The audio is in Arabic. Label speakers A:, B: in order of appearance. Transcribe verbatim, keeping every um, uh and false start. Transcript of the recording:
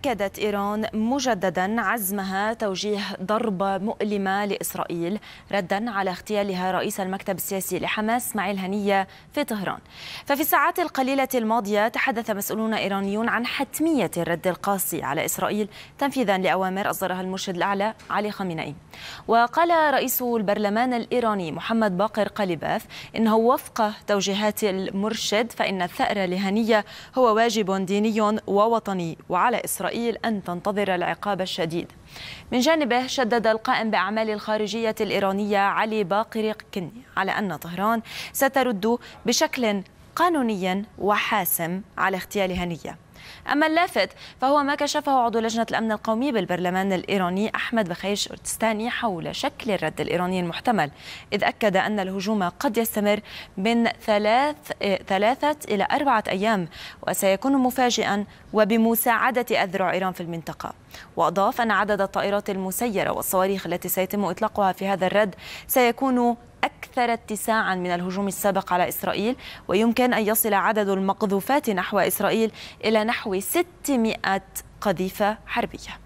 A: أكدت إيران مجددا عزمها توجيه ضربة مؤلمة لإسرائيل ردا على اغتيالها رئيس المكتب السياسي لحماس إسماعيل هنية في طهران. ففي الساعات القليلة الماضية تحدث مسؤولون إيرانيون عن حتمية الرد القاسي على إسرائيل تنفيذا لأوامر أصدرها المرشد الأعلى علي خامنئي. وقال رئيس البرلمان الإيراني محمد باقر قليباف إنه وفق توجيهات المرشد فإن الثأر لهنية هو واجب ديني ووطني، وعلى إسرائيل أن تنتظر العقاب الشديد. من جانبه شدد القائم بأعمال الخارجية الإيرانية علي باقر كني على أن طهران سترد بشكل قانوني وحاسم على اغتيال هنية. أما اللافت فهو ما كشفه عضو لجنة الأمن القومي بالبرلمان الإيراني أحمد بخيش أرتستاني حول شكل الرد الإيراني المحتمل، إذ أكد أن الهجوم قد يستمر من ثلاث ثلاثة إلى أربعة أيام وسيكون مفاجئا وبمساعدة أذرع إيران في المنطقة. وأضاف أن عدد الطائرات المسيرة والصواريخ التي سيتم إطلاقها في هذا الرد سيكون أكثر اتساعا من الهجوم السابق على إسرائيل، ويمكن أن يصل عدد المقذوفات نحو إسرائيل إلى نحو ستمائة قذيفة حربية.